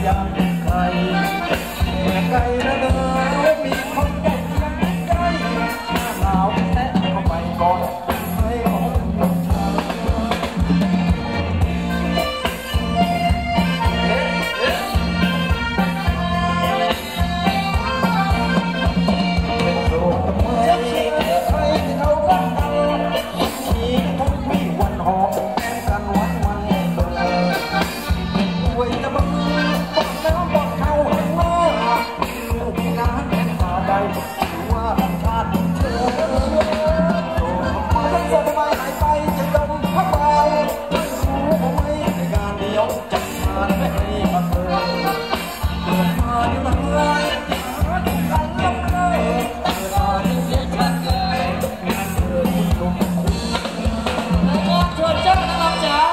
ยังไกลเมื่อไกลแล้วมีคนใกล้ยังใกล้หนาวแท้เข้าไปก่อนให้ของน้ำชาเป็นโรคทำไมใครเขารักกันชีทุกวี่วันหอมแก้กันวันเบื่อเป็นป่วยจะบังบอกน้ำบอกเขาให้ว่าลูกน้ำแม่ตาใดถือว่ารักชาติเธอทั้งสองทำไมหายไปจะดมพักเบาไม่รู้ว่าไม่ในงานเดียวจัดงานไม่ให้มาเธอเกิดมาเดี๋ยวละเมื่อยหาทุกกันลำเลยเกิดมาเดี๋ยวเสียชัดเลยงานเธอคุณลุงชวนเจ้านะครับจ๋า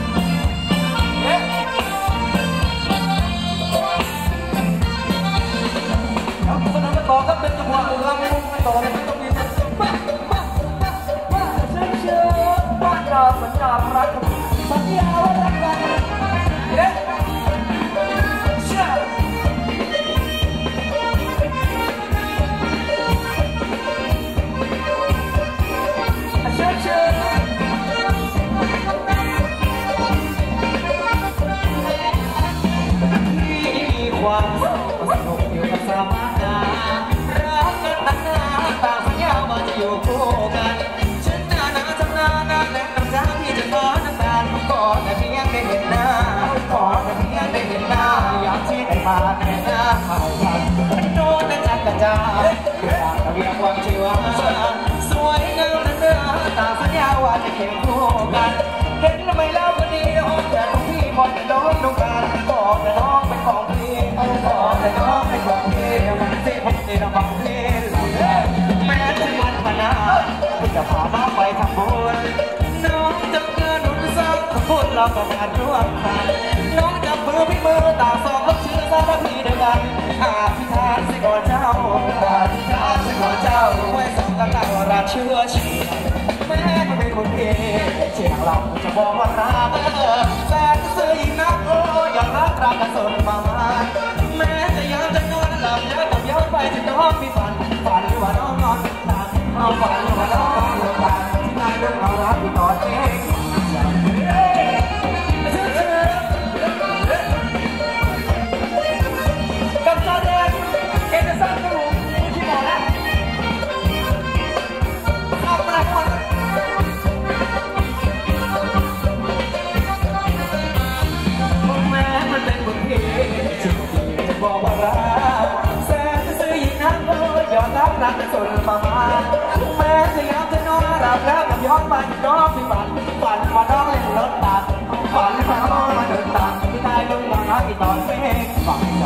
ครับสนามต่อครับเป็นจังหวะลำมุ้งต่อเลยไม่ต้องมีเสียงบ้าเชื่อบ้านเราสัญญารักสัญญาว่ารักกันเฮ้เชื่อความสนุกอยู่กับสามารถรักกันตั้งนานต่างสัญญาว่าจะอยู่คู่กันฉันหน้าชำนาญและน้ำตาที่จะขอน้ำตาก่อนแต่เพียงได้เห็นหน้าก่อนแต่เพียงได้เห็นหน้าอยากที่ได้มาแน่หน้าเข้ากันโน้นนั่นจักกระจายอยากระเบียงความชีวาสวยงามนั้นเนื้อต่างสัญญาว่าจะเคียงคู่กันเห็นทำไมแล้วก็ดีห้องแต่ของพี่พอจะโดนดูกันบอกแต่น้องเป็นของพี่บอกแต่น้องเป็นของพี่มันสิผมจะนำมาพี่แม้จะวันมานานพี่จะพาน้องไปทำบุญน้องจะเกินหนุนซักพูดเราก็งานร่วมกันน้องจับมือพี่มือต่างสองรับเชื่อสารพีเดียวกันอธิษฐานสิก่อนเจ้าอธิษฐานสิก่อนเจ้าไว้สำคัญเราราเชื่อเชื่อแม้มันเป็นคนเองเชียงเราจะบอกว่ารักแสนซื่อยิ่งนักโอ้อยากรักกันสนมาแม้จะยังจะนอนหลับแล้วต้องย้อนไปถึงน้องมีฝันหรือว่าน้องนอนตาเอาฝันหรือว่าน้องนอนตาที่นายเรื่องเรารักอยู่ตอนนี้กับตาแดงเอ็นจะสร้างกระดูกที่หมอแล้วเอาไปก่อนแม้มันเป็นบทเพลงจริงๆจะบอกว่ารักแสนจะซื้อยิ่งนักโอ้ยยอมรับรักแต่ส่วนประมาณแม้จะยามจะนอนหลับแล้วกับย้อนไปน้องมีฝันว่าน้องเล่นรถตัดฝันว่าน้องมาเดินตามที่ใต้ลงมาหาที่ตอนเพลงฝังใจ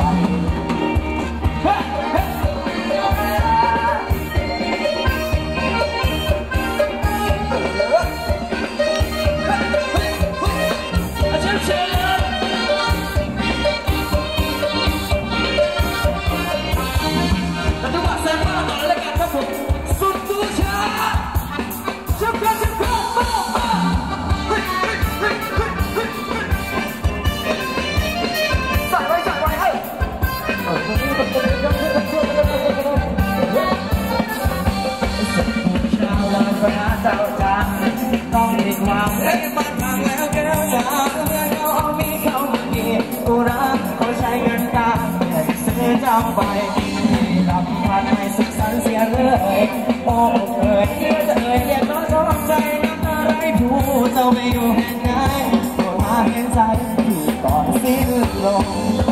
ต้องมีความให้มันทางแล้วแก้วตาเมื่อน้องมีเขาดีกูรักเขาใช้เงินตาแต่ซื้อจำไปรำพันให้สุขสันต์เสียเลยโอ้เอ๋ยเรียกน้องชอบใจน้ำตาไหลผู้เจ้าไม่อยู่แห่งไหนตัวมาเห็นใจอยู่ก่อนสิ้นลม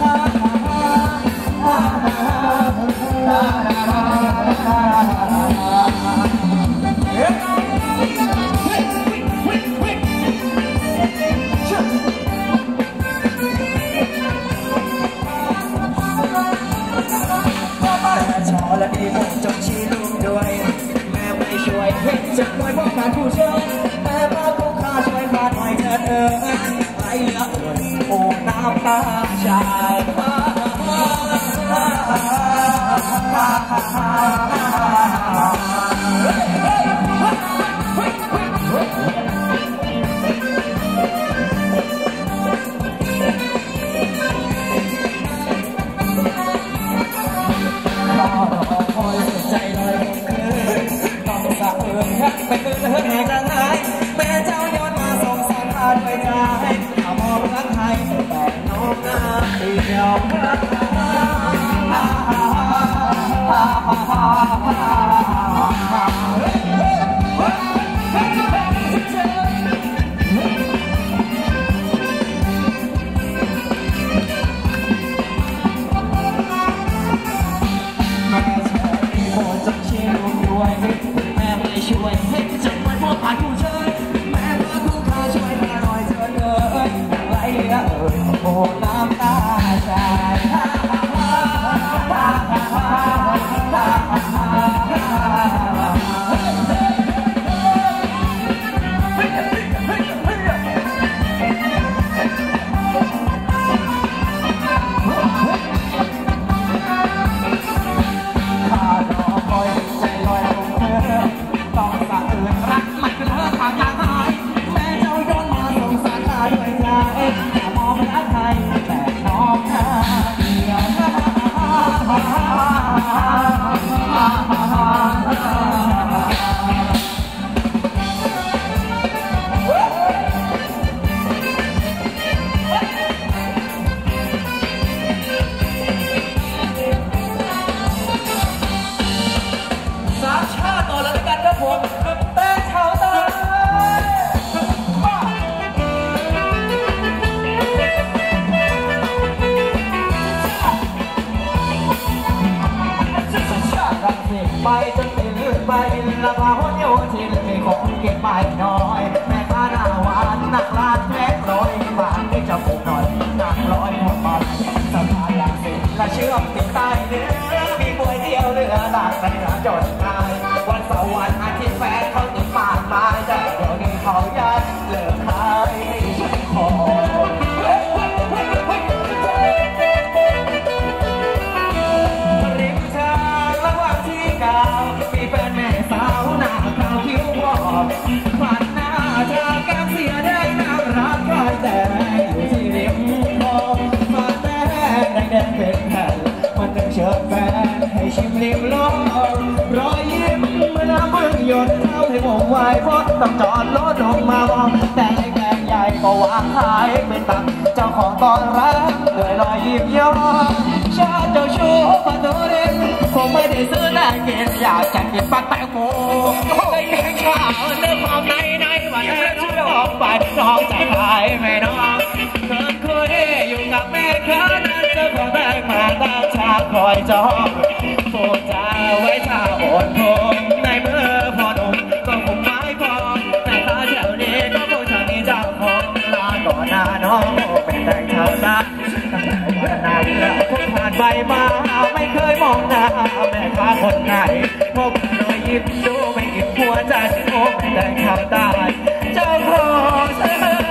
และดีผมจงชี้ลูกด้วยแม่ไม่ช่วยเห็นจะป่วยเพราะการผู้ช่วยแม่มาผู้ข้าช่วยมาหน่อยเถิดไปละโอ้น้ำตาชายแต่มองไม่ใครแต่มองหน้าเดียวไปจนตื่นไปละพาหนโยชินมีของเก็บไปน้อยแม่ค้าหน้าหวานนักลาดแม่ร้อยบาทที่จะปลูกหน่อยนักร้อยหมดบาทสะพานยางสิและเชื่อมติดใต้เนื้อมีป่วยเดียวเรือลากในหน้าจดทายวันเสาร์วันอาทิตย์แฟนเขาติดปากมาแต่เดี๋ยวนี้เขาย้ายเลิกขายให้ฉันขอมีแฟนแม่สาวหน้าขาวคิ้ววอกผ่านหน้าเธอแก้มเสียได้น่ารักคอยแต่อยู่ที่ริมคลองผ่านแม่แดงเป็นแผ่นมันนึงเชิญแฟนให้ชิมริมลองรอยยิ้มเมื่อน้ำมึงหยดเข้าให้ผมไหวเพราะต้องจอดรถลงมามองแต่ไอ้แกงใหญ่ก็วางขายเป็นตังเจ้าของตอนรักด้วยรอยยิ้มย้อนชาเจ้าชู้ปะโนเรนคงไม่ได้ซื้อแลกเกินอยากจะกินปักแตงโมได้เพียงข่าวเรื่องความในวันนี้ช่วยออกไปน้องจะหายไม่น้องเธอเคยอยู่กับแม่ค้านั้นเจ้าของแบงมาตามชาคอยจองโปรดจะไว้ชาอดทนในเมื่อพอหนุ่มก็คงไม่พอแต่ตาแถวนี้ก็คงจะมีเจ้าของลาก่อนหน้าน้องเป็นแดงเท่านั้นตั้งแต่วันนั้นคนผ่านไปมาไม่เคยมองหน้าแม่ค้าคนไหนพบรอยยิ้มดูไม่อิ่มหัวใจโอ้ไม่ได้คำตาเจ้าของเธอ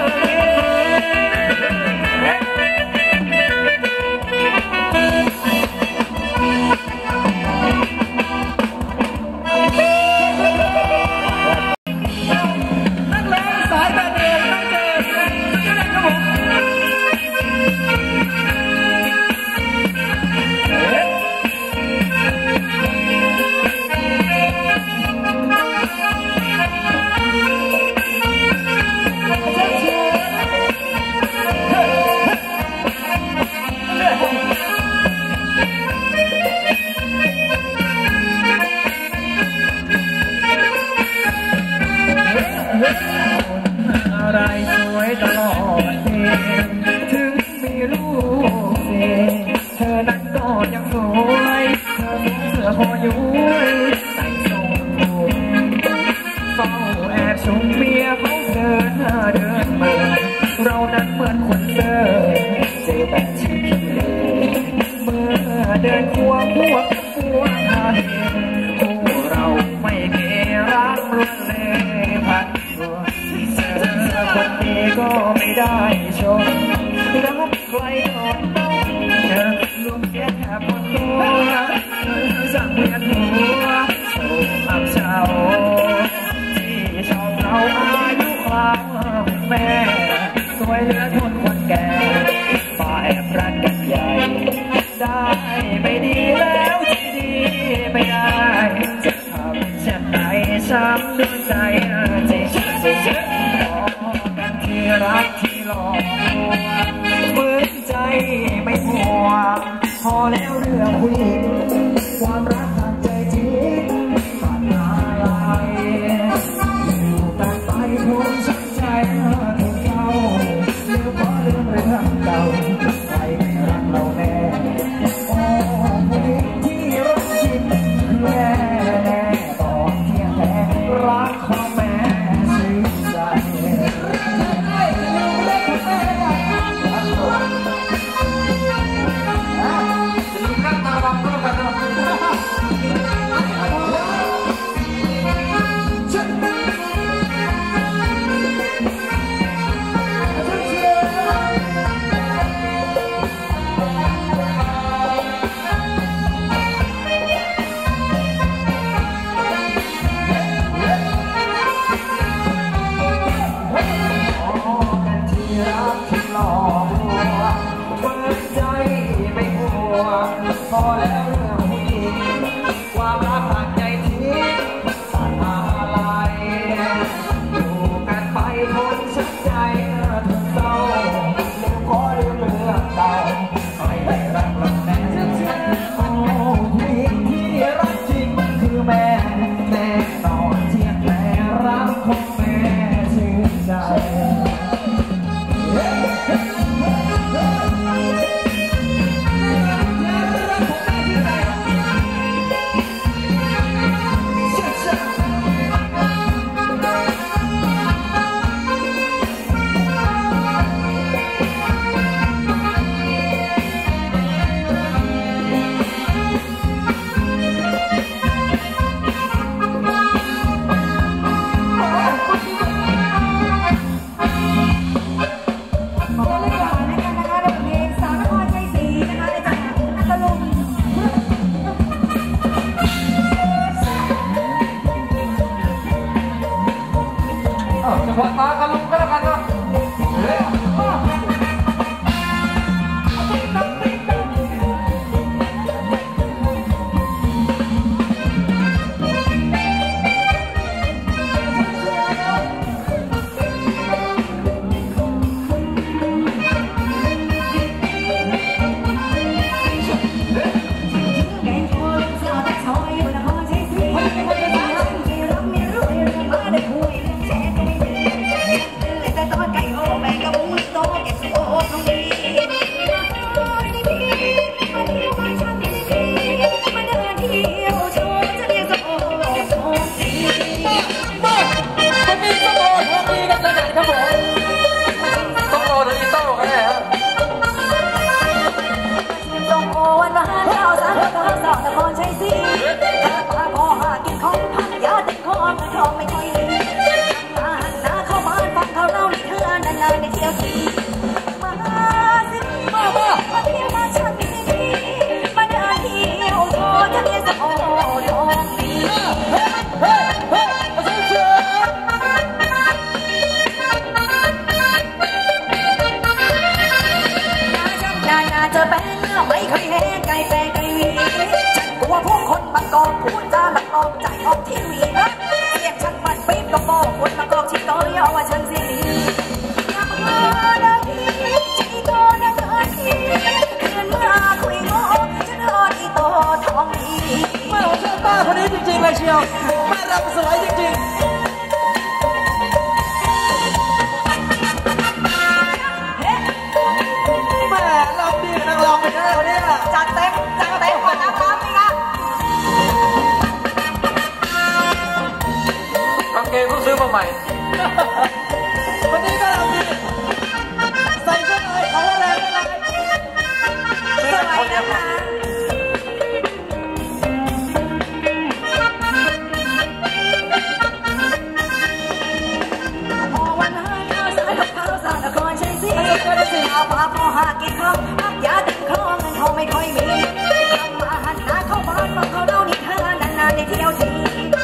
อะไรสวยตลอดเถึงมีลูกเสียเธอนั้นก็ยังสวยเธอสวมเสื้อคอย้วยใส่ทรงผมเฝ้าแอบชมเมียเขาเดินมาเรานั้นเหมือนคนเดินเจอแต่ชีวิตเมื่อเดินควงพวกหาเห็นคู่เราไม่เกรักล้วนเลยพันคนดีก็ไม่ได้ชมรักใครก่อนต้องเจอลมเสียแทบหมดตัวสั่งเวียนหัวโศกอับเฉาที่ชอบเราอายุคราวแม่สวยเหลือทนคนแก่ฝ่ายรักกันใหญ่ได้ไม่ดีแล้วที่ดีไม่ได้จะทำเช่นไหนช้ำด้วยใจที่รักที่หลอกลวงเหมือนใจไม่พอแล้วเรื่องผู้หญิงความรักทางใจจริงขาดอะไรอยู่กันไปคงช้ำใจถึงเราเรื่องเพราะเรื่องเก่าใครไม่รักเราแน่โอ้ผู้หญิงที่รักจริงแม่ตอนเที่ยงแท้รักของแม่ซึ้งใจสอแล้วเรื่องผู้หญิงความรักผ่านใจทิ้งตัดอะไรอยู่กันไปคนชักใจเธอเศร้าขอลืมเรื่องเก่าไม่ได้รักเราแน่โอ้ผู้หญิงที่รักจริงคือแม่แน่นอนเทียบแต่รักของแม่ชื่นใจขอตากันลุงก็แล้วกันนะไม่เคยเห็นไก่แปลงไก่วีฉันกลัวพวกคนบางกอกพูดจาหลักลอบใจออกทีวีนะเสียงฉันมันปี๊บก็บอกคนบางกอกที่ต่อยว่าฉันสิอย่ามาดังทีชีโตดังเธอทีคืนเมื่อคุยงอฉันรอที่โตทองดีแม่ของฉันป้าคนนี้จริงๆเลยเชียวแม่รำสวยจริงๆจัดเต็มกว่าน้ำนี่ค่ะกางเกงเพิ่งซื้อมาใหม่วันนี้ก็เราดีใส่เสื้อเลยขอแรงอะไรสวยนะคะพอวันนั้นข้าวสารกับข้าวสารนครชัยศรีเอาปลาพอหากินข้าวอย่าติดคลองเงินทองไม่ค่อยมีทำมาหันหาเข้าบ้านมาเขาเล่านิทานนานๆในเที่ยวที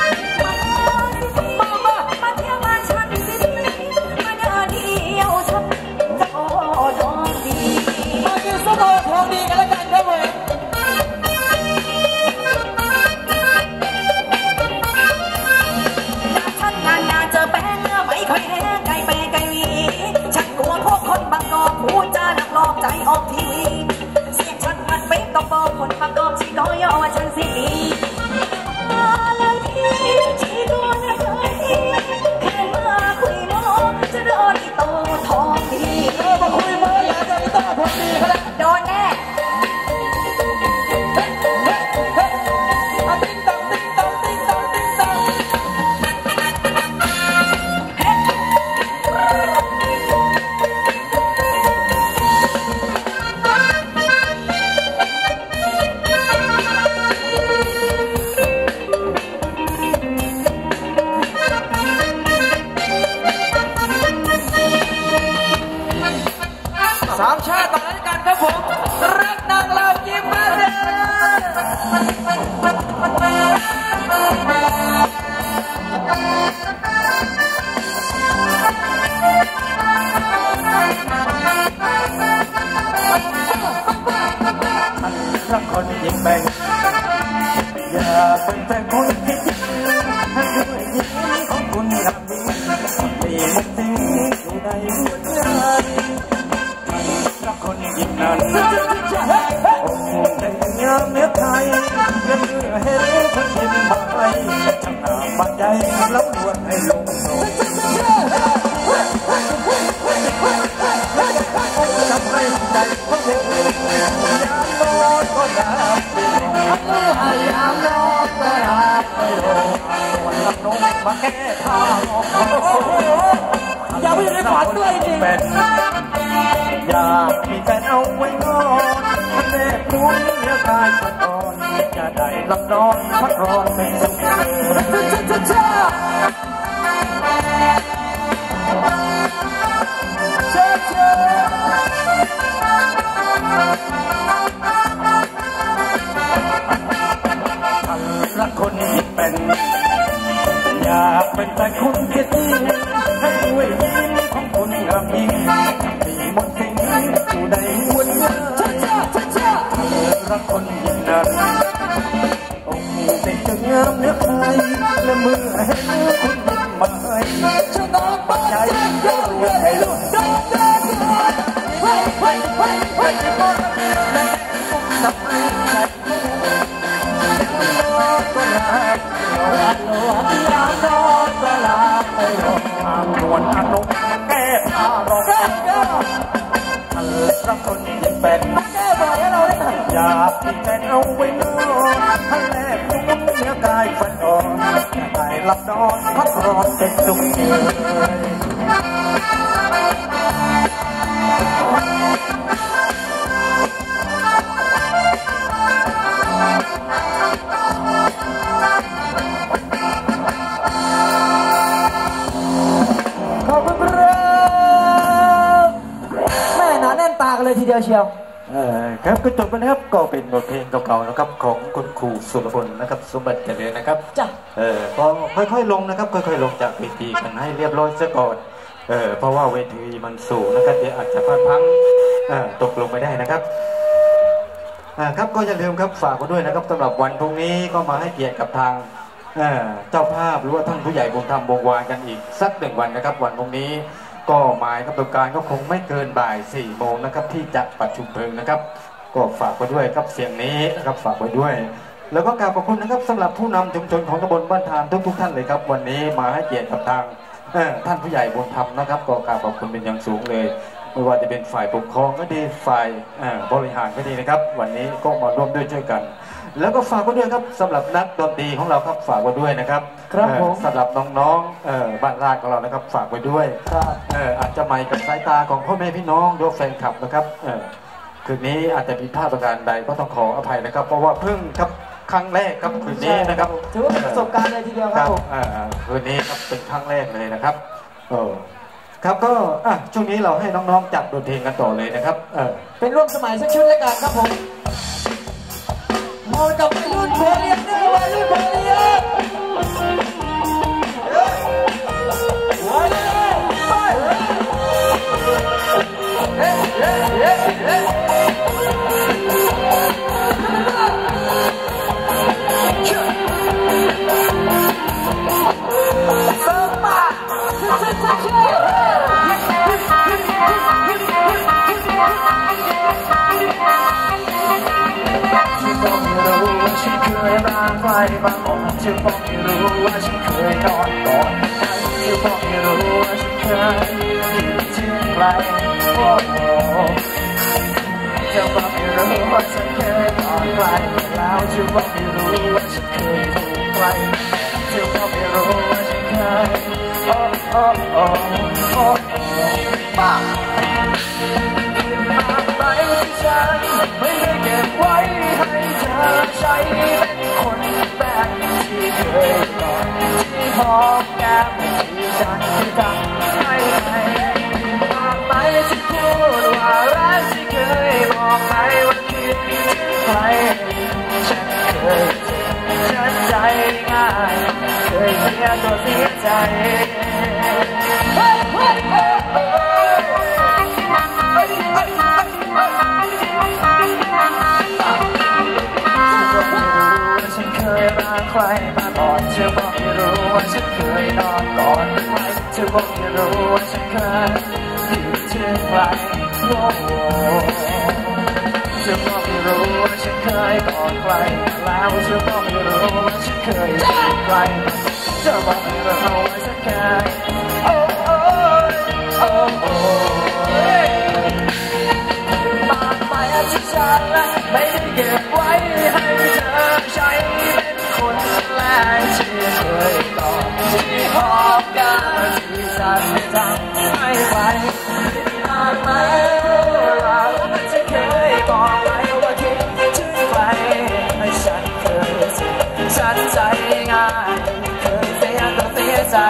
มาเที่ยวบ้านฉันสิมาเดินเที่ยวฉันจะโอ้ทองดีมากินสมอทองดีกันแล้วกันครับผมฉันนานๆเจอแป้งไม่ค่อยแห้งไก่แปรไก่วีฉันกลัวพวกคนบางกอกพูดจาหลักหลอกใจออกทีวีเสียงฉันมันเป็นต้องบอกคนบางกอกที่ก็ย่อว่าฉันสิเลยพี่ที่ตัวนะเคยแค่เมื่อคุยโมจะโดนอีโตทองดีมาคุยโมอย่าจะอีโตทองดีเขาแล้วโดนแน่ติ๊งตองติ๊งตองติ๊งตองติ๊งตองสามชาติต่อด้วยกันครับผมรักนางเรายิ้มมาเลยฉันรักคนยิ้มแบแต่คนที่จริงด้วยยิ้มของคุณกับดีตีมันจริงอยู่ในหัวใจรักคนยิ่งนั้นอกในยามเนื้อไทยเมื่อเห็นคนยิ้มมาให้ช่างหน้าบาดใจแล้วลวนให้ลงโซ่ทำให้ใจคนเด็กยามนอนก็อยากยามนอนก็อยากไปโรงวันรับน้องมาแก้ผ้าอย่าไปในฝันด้วยจริงอยากมีแฟนเอาไว้นอนแนบนุ่นเนื้อกายคนอ่อนจะได้รับนอนพักร้อนเป็นสุขรักคนยิ่งเป็นอยากเป็นแต่คุณแค่ที่ให้ด้วยยิ้มของคุณกับยิ้มมีหมดสิ่งอยู่ในหัวใจรักคนยิ่งนั้นองค์เด็กจะงามเนื้อใครและเมื่อเห็นคุณยิ้มมาให้ฉันน้องปัจจัยเยอะเงินให้ลุ้นและทำให้ใจก็รักยามนอนก็ลาไปรอมวนอารมณ์แก้ผ้ารอรักคนยิ่งเป็นแก้บ่อยให้เราได้อยากมีแฟนเอาไว้นอนให้แลกนุ่มเนื้อกายฝันอ่อนจะได้หลับนอนพักร้อนเป็นสุขเลยทีเดียวเชียวครับก็จบไปแล้วครับก็เป็นบทเพลงเก่าๆนะครับของคุณครูสุรพลนะครับสมบัติเจริญนะครับจ้ะก็ค่อยๆลงนะครับค่อยๆลงจากเวทีกันให้เรียบร้อยซะก่อนเพราะว่าเวทีมันสูงนะครับเดี๋ยวอาจจะพลาดพังตกลงไม่ได้นะครับครับก็อย่าลืมครับฝากไว้ด้วยนะครับสำหรับวันพรุ่งนี้ก็มาให้เกียรติกับทางเจ้าภาพหรือว่าท่านผู้ใหญ่บุญธรรมวงวานกันอีกสัก1 วันนะครับวันพรุ่งนี้ก็หมายกำหนดการก็คงไม่เกินบ่าย4 โมงนะครับที่จะประชุมเพลิงนะครับก็ฝากไว้ด้วยครับเสียงนี้นะครับฝากไว้ด้วยแล้วก็กราบขอบคุณนะครับสำหรับผู้นำชุมชนของตำบลบ้านทานทุกท่านเลยครับวันนี้มาให้เกียรติกับทางท่านผู้ใหญ่บุญธรรมนะครับก็กราบขอบคุณเป็นอย่างสูงเลยไม่ว่าจะเป็นฝ่ายปกครองก็ดีฝ่ายบริหารก็ดีนะครับวันนี้ก็มาร่วมด้วยช่วยกันแล้วก็ฝากไว้ด้วยครับสำหรับนักดนตรีของเราครับฝากไว้ด้วยนะครับครับผมสำหรับน้องๆบ้านราชของเรานะครับฝากไว้ด้วยอาจจะไม่กับสายตาของพ่อแม่พี่น้องโดยแฟนคลับนะครับคืนนี้อาจจะผิดพลาดประการใดก็ต้องขออภัยนะครับเพราะว่าเพิ่งครับครั้งแรกครับคืนนี้นะครับถือว่าเป็นประสบการณ์เลยทีเดียวครับคืนนี้ครับเป็นครั้งแรกเลยนะครับครับก็ช่วงนี้เราให้น้องๆจัดดนตรีกันต่อเลยนะครับเป็นร่วมสมัยสักชุดแล้วกันครับผมมองกับวัยรุ่นเพลียนนี่วัยรุ่นเพลียนฉันเคยร่างไฟบางองค์จะบอกไม่รู้ว่าฉันเคยนอนกอดจะบอกไม่รู้ว่าฉันเคยคิดถึงใครจะบอกไม่รู้ว่าฉันเคยกอดใครแล้วจะบอกไม่รู้ว่าฉันเคยถูกใครจะบอกไม่รู้ว่าฉันเคยบ้าไปที่ฉันไม่ได้เก็บไว้ให้เธอใช้เป็นคนแบบที่เคยกอดที่หอมแก้มที่ฉันที่ทำให้มากไปที่พูดว่ารักที่เคยบอกไปว่าคิดถึงใครฉันเคยฉันใจง่ายเคยเสียตัวเสียใจฉันเคยรักใครเธอบอกไม่รู้ว่าฉันเคยอยู่เชื่อใครโอ้เธอบอกไม่รู้ว่าฉันเคยกอดใครแล้วเธอบอกไม่รู้ว่าฉันเคยจีบใครเธอบอกไม่รู้ว่าฉันเคยโอ้โอ้โอ้โอ้มากมายที่ฉันไม่ได้เก็บไว้ให้เธอใช้เป็นคนแรกที่เคยกอดที่หอมกันที่ฉันทำให้ไว้มากมายเราจะเคยบอกไว้ว่าคิดถึงใครให้ฉันเคยสิฉันใจง่ายเคยเสียก็เสียใจ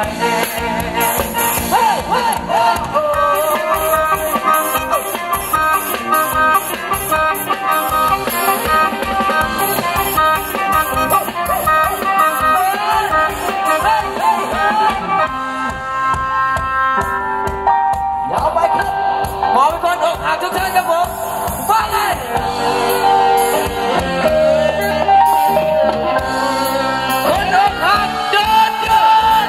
ทุกท่านครับผมฟังเลยคนอกหักเดินเดิน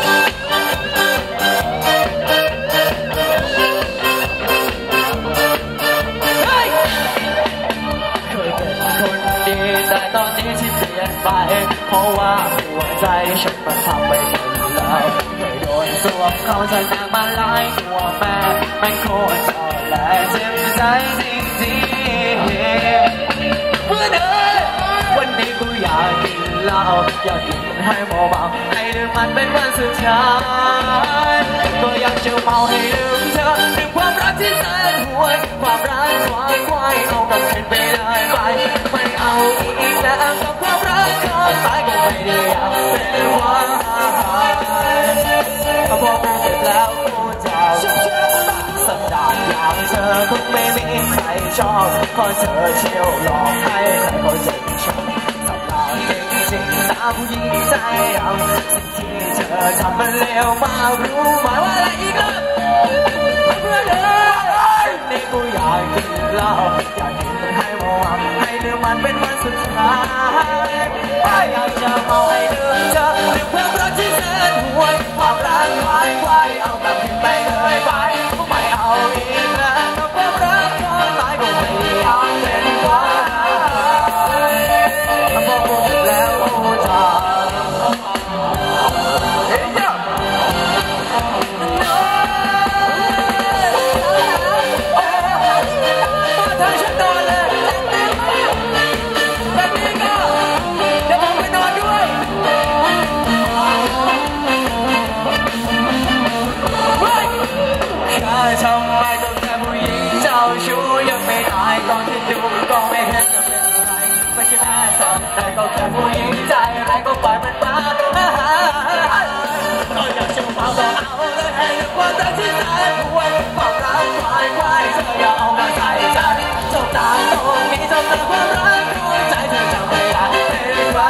เฮ้ยเคยเป็นคนดีแต่ตอนนี้ที่เปลี่ยนไปเพราะว่าหัวใจฉันมันทำไปหมดแล้วเคยโดนสวมเขาใส่นางมาหลายตัวแม่ไม่โคตรและเจ็บใจจริงๆเพื่อนเอ๋ยวันนี้กูอยากกินเหล้าอยากกินให้เมาๆให้ลืมมันเป็นวันสุดท้ายก็อยากจะเมาให้ลืมเธอลืมความรักที่แสนห่วยความรักควายเอากลับคืนไปได้ไหมไม่เอาอีกแล้วกับความรักคนตายก็ไม่ได้อยากเป็นวันพอกูเก็บแล้วกูจะสันดานอย่างเธอคงไม่มีใครชอบเพราะเธอเชี่ยวหลอกให้ใครเขาจะชอบสันดานจริงๆตามผู้หญิงใจเอาสิ่งที่เธอทำมันเลวมากรู้ไหมว่าอะไรอีกล่ะเพื่อนเอ๋ยนี่กูอยากกินเหล้าอยากกินให้เมาให้ลืมมันเป็นวันสุดท้ายอยากจะเมาให้ลืมเธอลืมความรักที่แสนห่วยความรักควายเอากลับคืนไปเลยไปไม่เอาอีกแล้วกับความรักคนตายก็ไม่อยากเป็นวันพอกูแล้วกูจะเฮ้ยเจ้ามาทางฉันนอนเลยแบบนี้ก็เดี๋ยวผมไปนอนด้วยทำไมต้องแค่ผู้หญิงเจ้าชู้ยังไม่ตายตอนที่ดูก็ไม่เห็นจะเป็นไรไม่คิดน่าทำแต่ก็แค่ผู้หญิงใจอะไรก็ปล่อยมันมาก็อยากจะเมาก็เอาเลยให้ลืมความรักที่แสนห่วยความรักควายเธออย่าเอามาใส่ใจเจ้าตาตรงนี้เจ้าตาความรักหัวใจเธอจะไม่ได้เป็นไร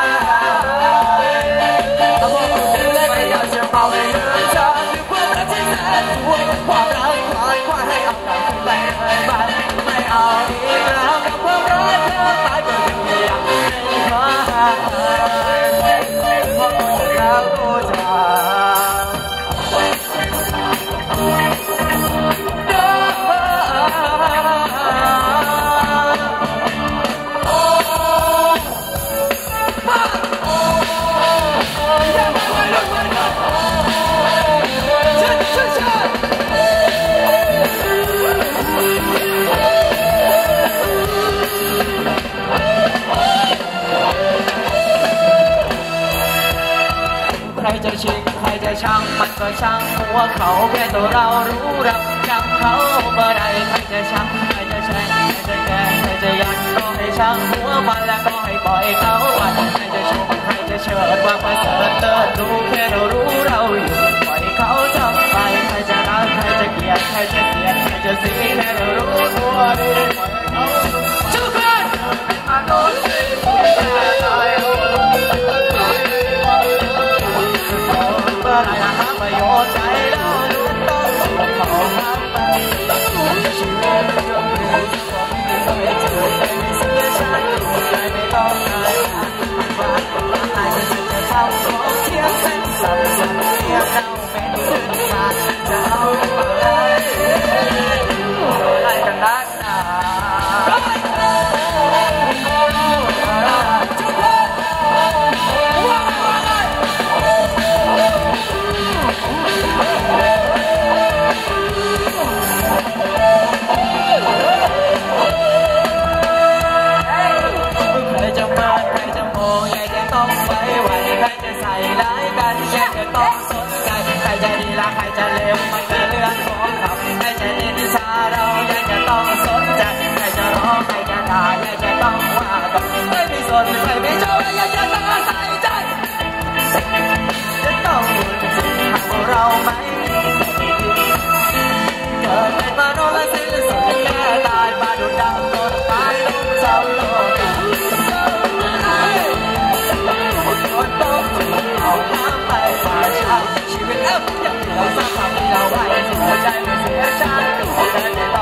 ถ้าบอกคุณเลยไม่อยากจะเมาให้ลืมเธอลืมความรักที่แสนห่วยความรักควายให้เอากลับคืนไปเลยไปไม่เอาอีกแล้วกับความรักเธอตายก็ยังไม่อยากเป็นใครพอคุณแล้วกูจะใครจะชิงใครจะช่างมันก็ช่างหัวเขาแค่ตัวเรารู้รับช่างเขาเมื่อใดใครจะช่างใครจะแช่งใครจะแก่ใครจะยันก็ให้ช่างหัวมันแล้วก็ให้ปล่อยเขาวันใครจะชมใครจะเชิดว่าประเสริฐเติร์ดรู้แค่เรารู้เราอยู่ปล่อยเขาทำไปใครจะรักใครจะเกลียดใครจะเสียดใครจะสีแค่เรารู้ตัวดีปล่อยเขาทุกคนอาโนสีผู้ชายเมื่อไรหาประโยชน์ใจเราลุ้นต้องเขาทำไปชีวิตเรื่องเรื่องก็ไม่เจอไม่เสียฉันใจไม่ต้องการว่าอาจจะทำของเทียบเป็นสับสนเทียบเราเป็นขึ้นมาอะไรกันนักหนาใครจะดีละใครจะเลวมันคือเรื่องของเขาใครจะนินทาเรายังจะต้องสนใจใครจะร้องใครจะด่ายังจะต้องว่ากันไม่มีส่วนไม่มีโชว์ยังจะต้องใส่ใจจะต้องหากเราไม่เกิดเป็นมนุษย์และสิ้นสุดแค่ตายมาดูดาวต้นไม้ลงเสาโลกคนต้องเอาน้ำไปฝ่าชาชีวิตยังเหลือสักคำที่เราไว้หัวใจไม่เสียใจ